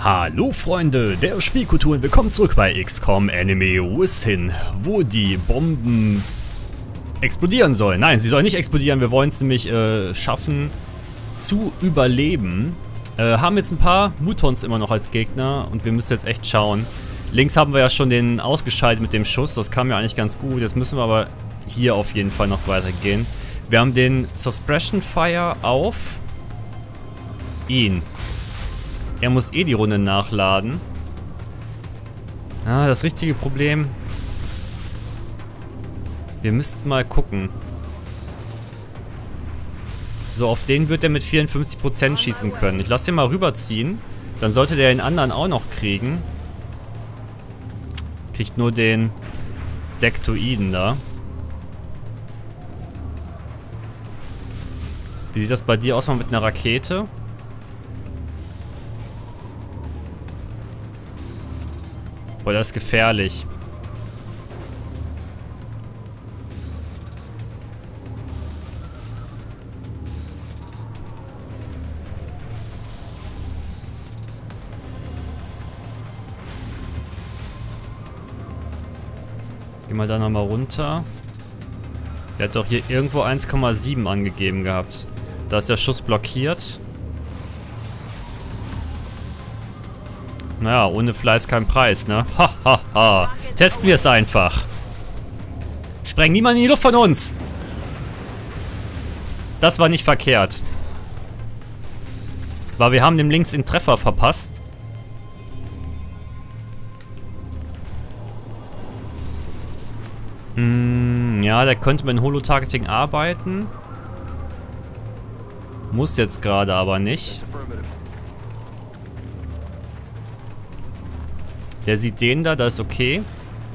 Hallo Freunde der Spielkultur und willkommen zurück bei XCOM Enemy Within, wo die Bomben explodieren sollen. Nein, sie sollen nicht explodieren, wir wollen es nämlich schaffen zu überleben. Haben jetzt ein paar Mutons immer noch als Gegner und wir müssen jetzt echt schauen. Links haben wir ja schon den ausgeschaltet mit dem Schuss, das kam ja eigentlich ganz gut. Jetzt müssen wir aber hier auf jeden Fall noch weitergehen. Wir haben den Suppression Fire auf ihn. Er muss eh die Runde nachladen. Ah, das richtige Problem. Wir müssten mal gucken. So, auf den wird er mit 54% schießen können. Ich lasse den mal rüberziehen. Dann sollte der den anderen auch noch kriegen. Kriegt nur den Sektoiden da. Wie sieht das bei dir aus, mal mit einer Rakete? Boah, das ist gefährlich. Gehen wir da nochmal runter. Der hat doch hier irgendwo 1,7 angegeben gehabt. Da ist der Schuss blockiert. Naja, ohne Fleiß kein Preis, ne? Ha, ha, ha. Testen wir es einfach. Spreng niemand in die Luft von uns. Das war nicht verkehrt. Aber wir haben dem links den Treffer verpasst. Ja, der könnte mit dem Holo-Targeting arbeiten. Muss jetzt gerade aber nicht. Der sieht den da, das ist okay.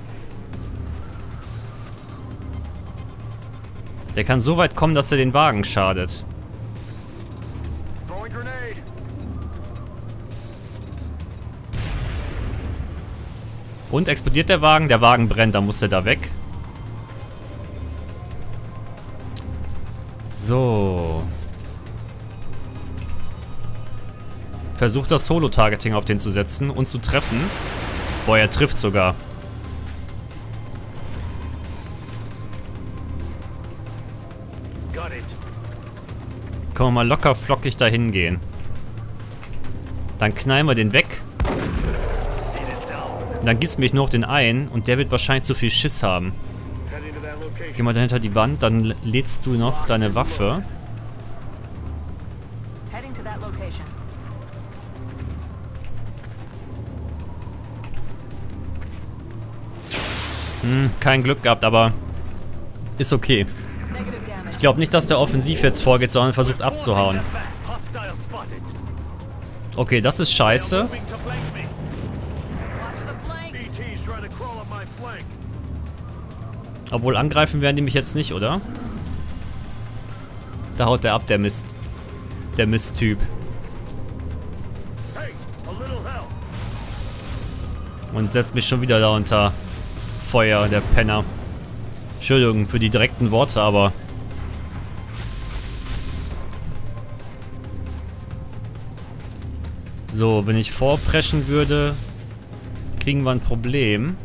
Der kann so weit kommen, dass er den Wagen schadet. Und explodiert der Wagen? Der Wagen brennt, dann muss der da weg. So. Versucht das Solo-Targeting auf den zu setzen und zu treffen. Boah, er trifft sogar. Können wir mal locker flockig dahin gehen. Dann knallen wir den weg. Und dann gibst du mich noch den einen und der wird wahrscheinlich zu viel Schiss haben. Geh mal dahinter die Wand, dann lädst du noch deine Waffe. Kein Glück gehabt, aber ist okay. Ich glaube nicht, dass der offensiv jetzt vorgeht, sondern versucht abzuhauen. Okay, das ist scheiße. Obwohl angreifen werden die mich jetzt nicht, oder? Da haut der ab, der Mist. Der Misttyp. Und setzt mich schon wieder da unter Feuer, der Penner. Entschuldigung für die direkten Worte, aber... So, wenn ich vorpreschen würde, kriegen wir ein Problem.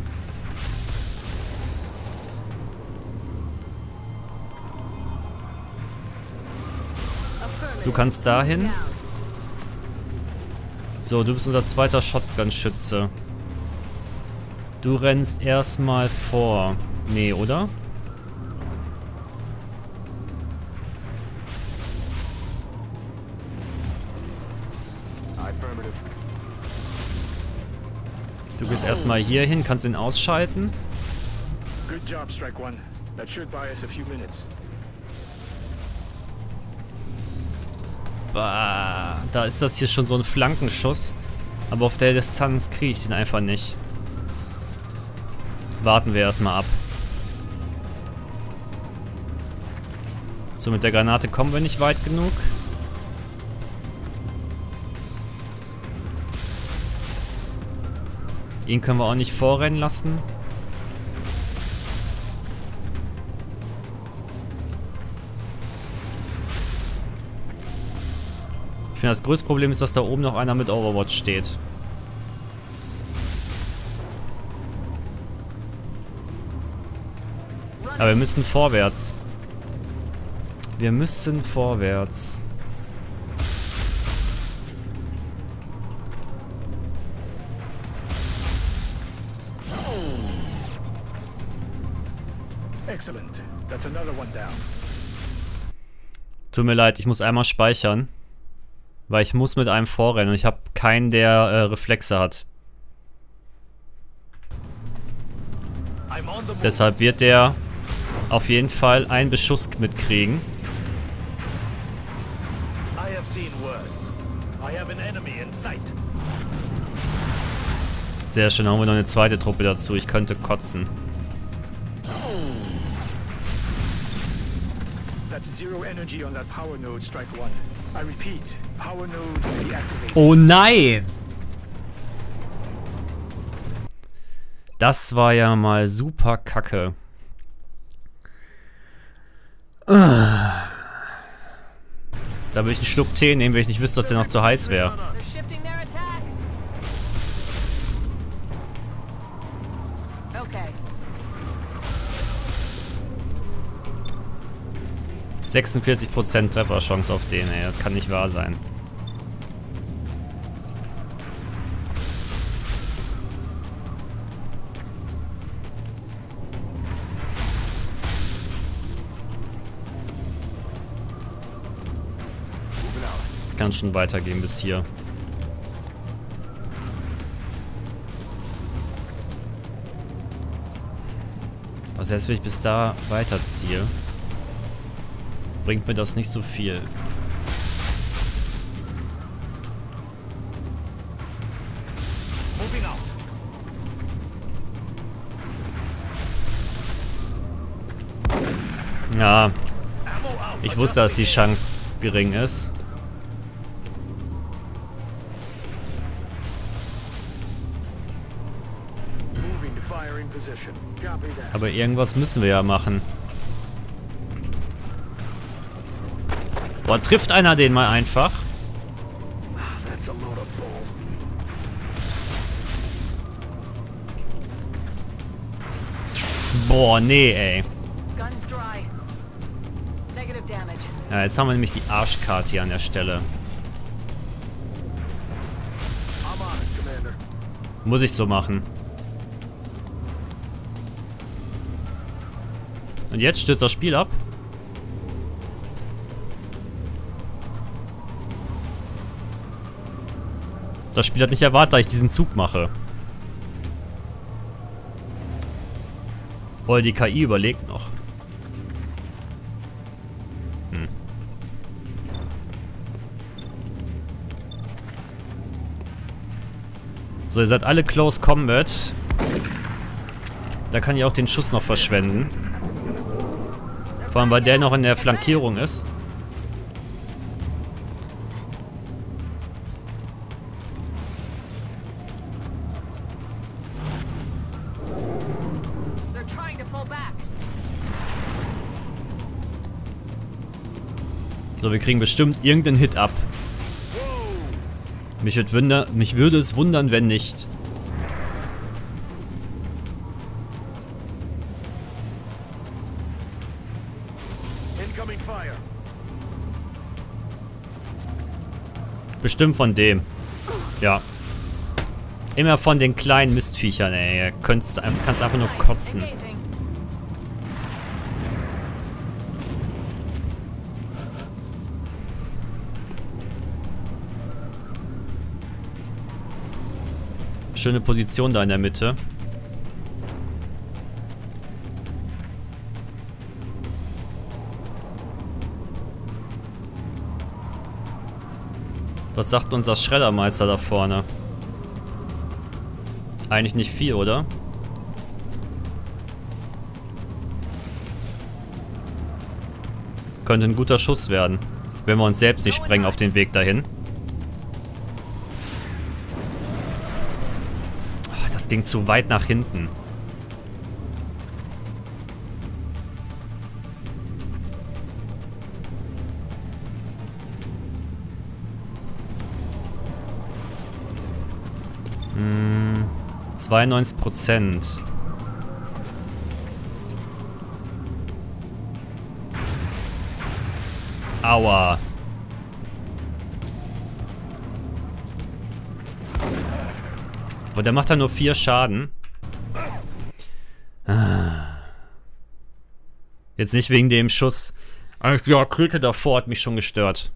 Du kannst dahin. So, du bist unser zweiter Shotgun-Schütze. Du rennst erstmal vor. Nee, oder? Du gehst erstmal hier hin, kannst ihn ausschalten. Bah, da ist das hier schon so ein Flankenschuss. Aber auf der Distanz kriege ich den einfach nicht. Warten wir erstmal ab. So, mit der Granate kommen wir nicht weit genug. Ihn können wir auch nicht vorrennen lassen. Ich mir das größte Problem ist, dass da oben noch einer mit Overwatch steht. Aber wir müssen vorwärts. Wir müssen vorwärts. Excellent. That's another one down. Tut mir leid, ich muss einmal speichern. Weil ich muss mit einem vorrennen und ich habe keinen, der Reflexe hat. Deshalb wird der auf jeden Fall einen Beschuss mitkriegen. Sehr schön, dann haben wir noch eine zweite Truppe dazu. Ich könnte kotzen. Oh nein! Das war ja mal super kacke. Da würde ich einen Schluck Tee nehmen, wenn ich nicht wüsste, dass der noch zu heiß wäre. They're shifting their attack. Okay. 46% Trefferchance auf den, ey. Das kann nicht wahr sein. Kann schon weitergehen bis hier. Aber selbst wenn ich bis da weiterziehe, bringt mir das nicht so viel. Ja, ich wusste, dass die Chance gering ist. Aber irgendwas müssen wir ja machen. Boah, trifft einer den mal einfach? Boah, nee, ey. Guns dry. Negative damage. Ja, jetzt haben wir nämlich die Arschkarte hier an der Stelle. Muss ich so machen. Und jetzt stürzt das Spiel ab. Das Spiel hat nicht erwartet, dass ich diesen Zug mache. Oder die KI überlegt noch. So, ihr seid alle Close Combat. Da kann ich auch den Schuss noch verschwenden. Vor allem, weil der noch in der Flankierung ist. They're trying to pull back. So, wir kriegen bestimmt irgendeinen Hit ab. Mich würde es wundern, wenn nicht. Bestimmt von dem. Ja. Immer von den kleinen Mistviechern, ey. Kannst einfach nur kotzen. Engaging. Schöne Position da in der Mitte. Was sagt unser Schreddermeister da vorne? Eigentlich nicht viel, oder? Könnte ein guter Schuss werden, wenn wir uns selbst nicht sprengen auf den Weg dahin. Oh, das ging zu weit nach hinten. 92%. Aua. Und der macht da nur 4 Schaden. Jetzt nicht wegen dem Schuss. Die Rakete davor hat mich schon gestört.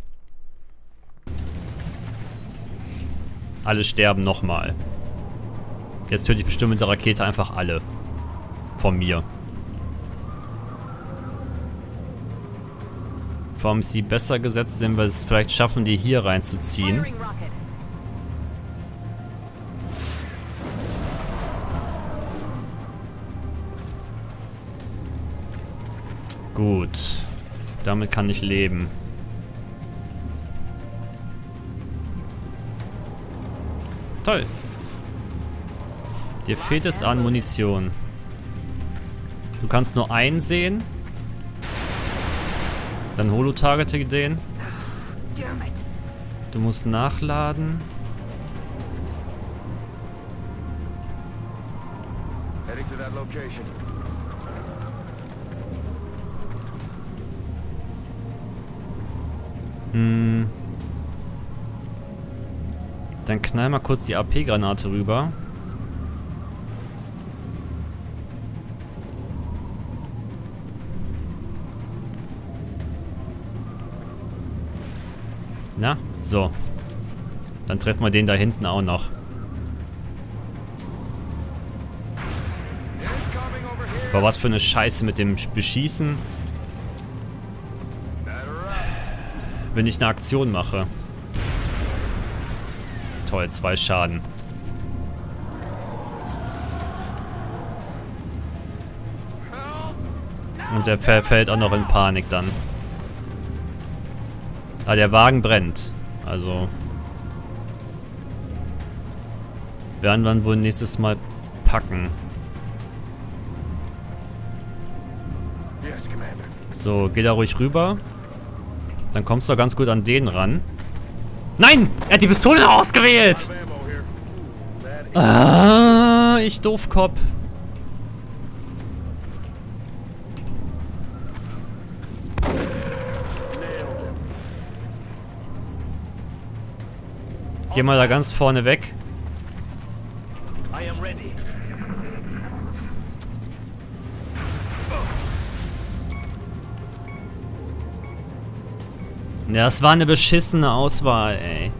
Alle sterben nochmal. Jetzt töte ich bestimmt mit der Rakete einfach alle. Von mir. Vor allem ist die besser gesetzt, wenn wir es vielleicht schaffen, die hier reinzuziehen. Firing rocket. Gut. Damit kann ich leben. Toll. Dir fehlt es an Munition. Du kannst nur einen sehen. Dann holo-targete den. Du musst nachladen. Heading to that location. Dann knall mal kurz die AP-Granate rüber. Na, so. Dann treffen wir den da hinten auch noch. Aber was für eine Scheiße mit dem Beschießen. Wenn ich eine Aktion mache. Toll, 2 Schaden. Und der fällt auch noch in Panik dann. Ah, der Wagen brennt. Also werden wir wohl nächstes Mal packen. Yes, Commander. So, geh da ruhig rüber. Dann kommst du ganz gut an den ran. Nein! Er hat die Pistole ausgewählt! Ammo here. That Ah, ich Doofkopf. Geh mal da ganz vorne weg. I am ready. Ja, das war eine beschissene Auswahl, ey.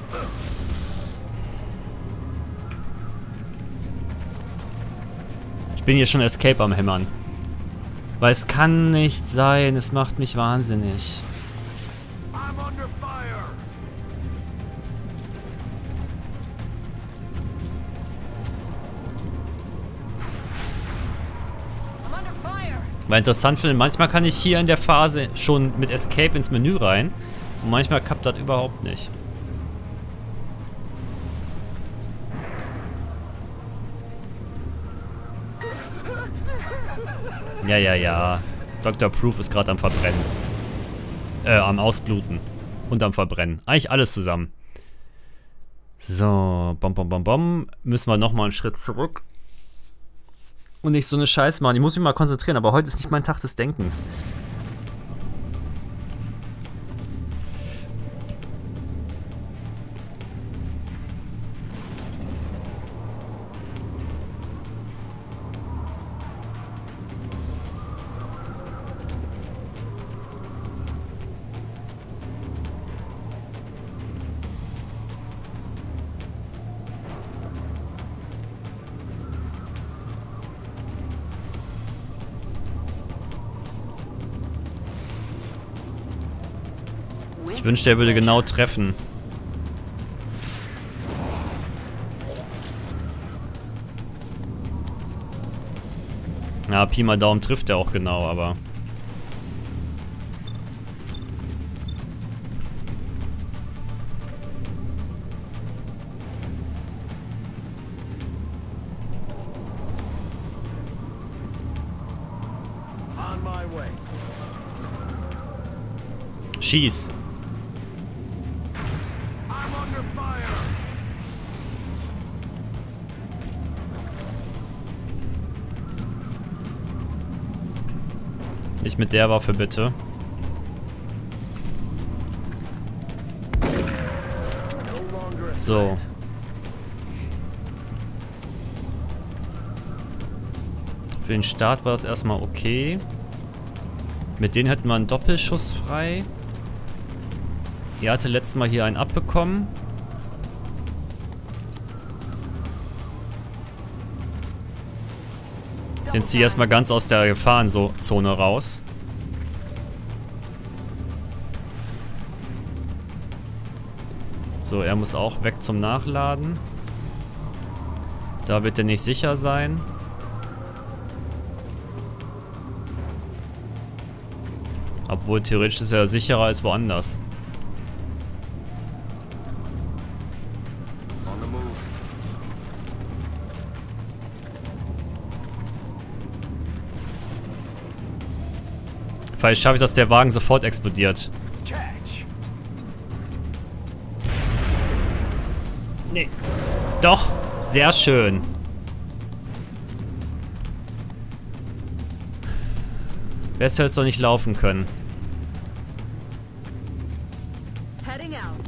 Ich bin hier schon Escape am Hämmern. Weil es kann nicht sein, es macht mich wahnsinnig. I'm under fire. I'm under fire. Weil interessant finde, manchmal kann ich hier in der Phase schon mit Escape ins Menü rein. Und manchmal klappt das überhaupt nicht. Ja. Dr. Proof ist gerade am Verbrennen. Am Ausbluten. Und am Verbrennen. Eigentlich alles zusammen. So, bom. Müssen wir nochmal einen Schritt zurück. Und nicht so eine Scheiße machen. Ich muss mich mal konzentrieren, aber heute ist nicht mein Tag des Denkens. Ich wünschte, er würde genau treffen. Ja, Pi mal Daumen trifft er auch genau, aber... On my way. Schieß! I'm under fire. Nicht mit der Waffe, bitte. So. Für den Start war das erstmal okay. Mit denen hätten wir einen Doppelschuss frei. Er hatte letztes Mal hier einen abbekommen. Den ziehe ich erstmal ganz aus der Gefahrenzone raus. So, er muss auch weg zum Nachladen. Da wird er nicht sicher sein. Obwohl, theoretisch ist er sicherer als woanders. On the move. Vielleicht schaffe ich, dass der Wagen sofort explodiert. Catch. Nee. Doch. Sehr schön. Besser hätte es doch nicht laufen können. Heading out.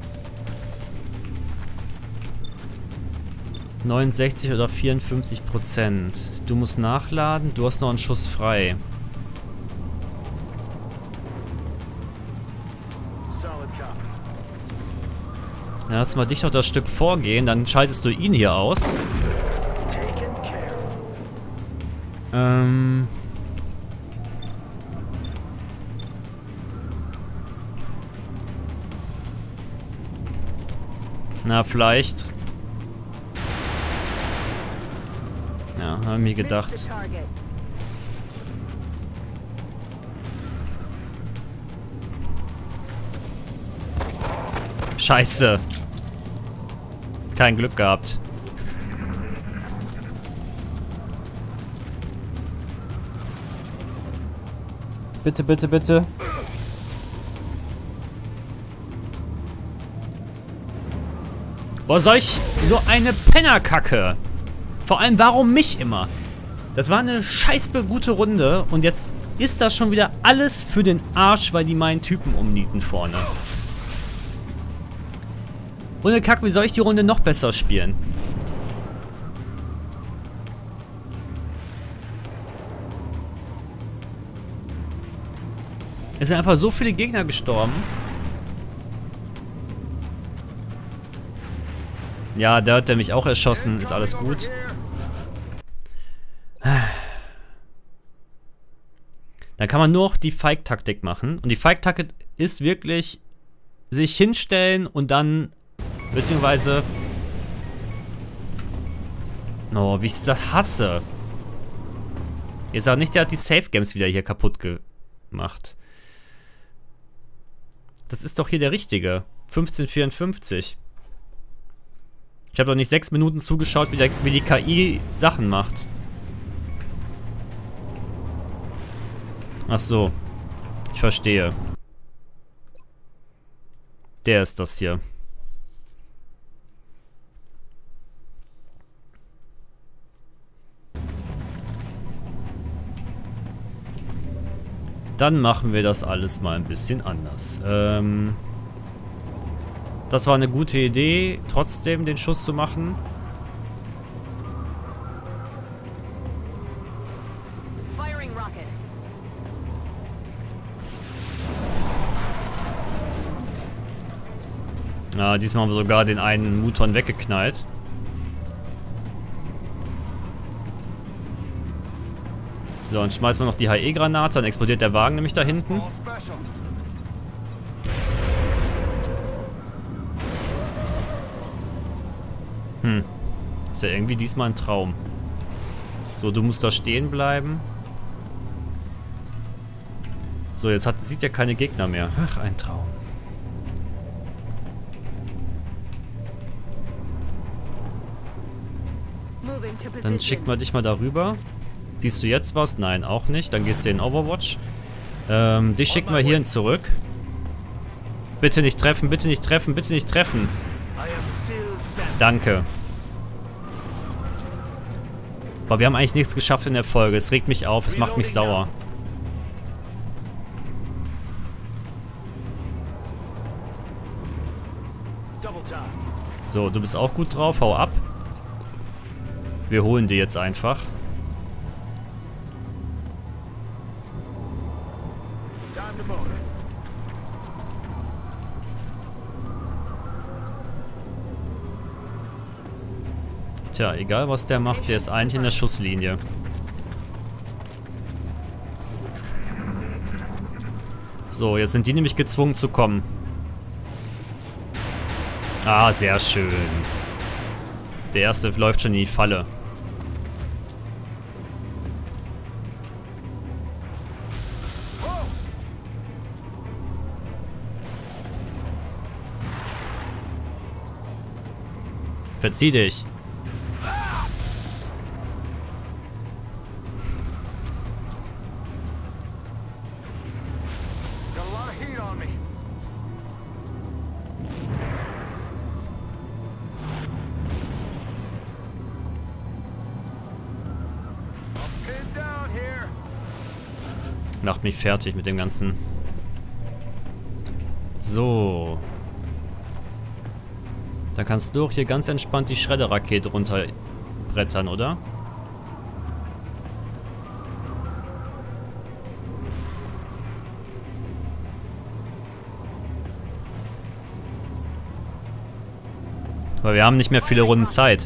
69 oder 54%. Du musst nachladen, du hast noch einen Schuss frei. Solid copy. Dann lass mal dich noch das Stück vorgehen, dann schaltest du ihn hier aus. Taken care of. Na, vielleicht. Ja, habe ich mir gedacht. Missed the target. Scheiße. Kein Glück gehabt. Bitte, bitte, bitte. Boah, so eine Pennerkacke. Vor allem, warum mich immer? Das war eine scheiß gute Runde und jetzt ist das schon wieder alles für den Arsch, weil die meinen Typen umnieten vorne. Ohne Kack, wie soll ich die Runde noch besser spielen? Es sind einfach so viele Gegner gestorben. Ja, der hat der mich auch erschossen. Ist alles gut. Dann kann man nur noch die Feig-Taktik machen. Und die Feig-Taktik ist wirklich sich hinstellen und dann, beziehungsweise... Oh, wie ich das hasse. Ihr sagt nicht, der hat die Safe-Games wieder hier kaputt gemacht. Das ist doch hier der richtige. 1554. Ich habe doch nicht 6 Minuten zugeschaut, wie die KI Sachen macht. Ach so. Ich verstehe. Der ist das hier. Dann machen wir das alles mal ein bisschen anders. Das war eine gute Idee, trotzdem den Schuss zu machen. Firing rocket. Ja, diesmal haben wir sogar den einen Muton weggeknallt. So, dann schmeißen wir noch die HE-Granate, dann explodiert der Wagen nämlich da hinten. All special. Ist ja irgendwie diesmal ein Traum. So, du musst da stehen bleiben. So, jetzt sieht er keine Gegner mehr. Ach, ein Traum. Moving to Dann position. schickt man dich mal darüber. Siehst du jetzt was? Nein, auch nicht. Dann gehst du in Overwatch. Dich schicken wir hierhin zurück. Bitte nicht treffen, bitte nicht treffen, bitte nicht treffen. I am still standing. Danke. Boah, wir haben eigentlich nichts geschafft in der Folge. Es regt mich auf, es macht mich sauer. Double time. So, du bist auch gut drauf. Hau ab. Wir holen die jetzt einfach. Time to motor. Tja, egal was der macht, der ist eigentlich in der Schusslinie. So, jetzt sind die nämlich gezwungen zu kommen. Ah, sehr schön. Der erste läuft schon in die Falle. Verzieh dich. Got a lot of heat on me. I'm pinned down here. Macht mich fertig mit dem Ganzen. So. Dann kannst du auch hier ganz entspannt die Schredderrakete runterbrettern, oder? Weil wir haben nicht mehr viele Runden Zeit.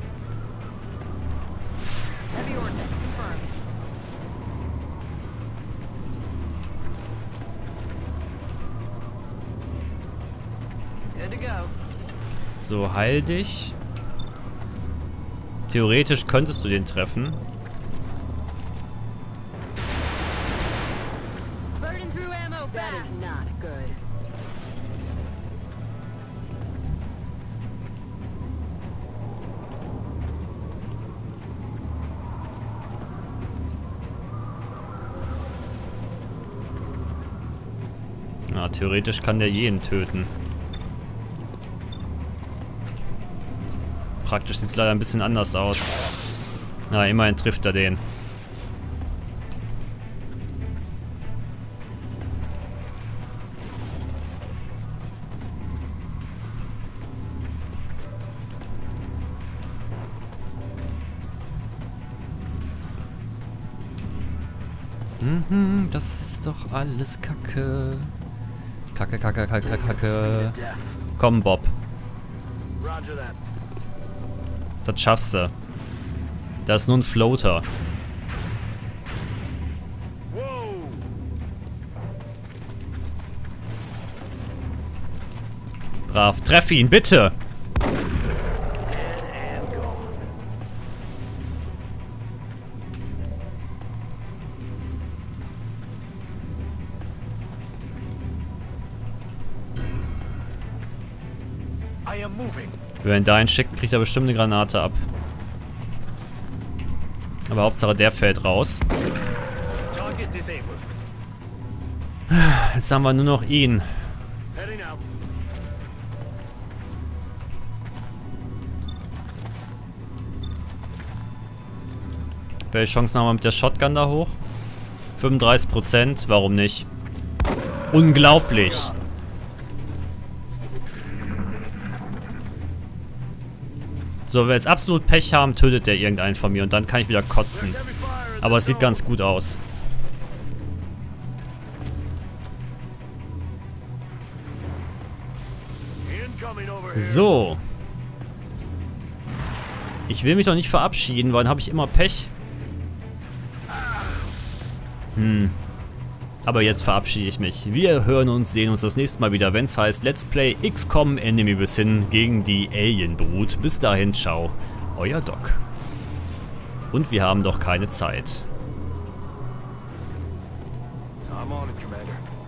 Heavy ordnance confirmed. Good to go. So, heil dich. Theoretisch könntest du den treffen. Burning through ammo fast. That is not good. Ja, theoretisch kann der jeden töten. Praktisch sieht es leider ein bisschen anders aus. Na, immerhin trifft er den. Das ist doch alles Kacke. Kacke, Kacke, Kacke, Kacke. Komm, Bob. Roger that. Das schaffst du. Das ist nur ein Floater. Whoa! Brav. Treff ihn, bitte! Dead and gone. I am moving. Wenn er ihn dahin schickt, kriegt er bestimmt eine Granate ab. Aber Hauptsache der fällt raus. Target disabled. Jetzt haben wir nur noch ihn. Heading out. Welche Chancen haben wir mit der Shotgun da hoch? 35%, warum nicht? Unglaublich! So, wenn wir jetzt absolut Pech haben, tötet der irgendeinen von mir und dann kann ich wieder kotzen. Heavy fire in Aber the es sieht zone. ganz gut aus. Incoming over here. So. Ich will mich doch nicht verabschieden, weil dann habe ich immer Pech. Aber jetzt verabschiede ich mich. Wir hören uns, sehen uns das nächste Mal wieder, wenn es heißt Let's Play XCOM Enemy Within gegen die Alienbrut. Bis dahin, ciao. Euer Doc. Und wir haben doch keine Zeit. I'm on it, Commander.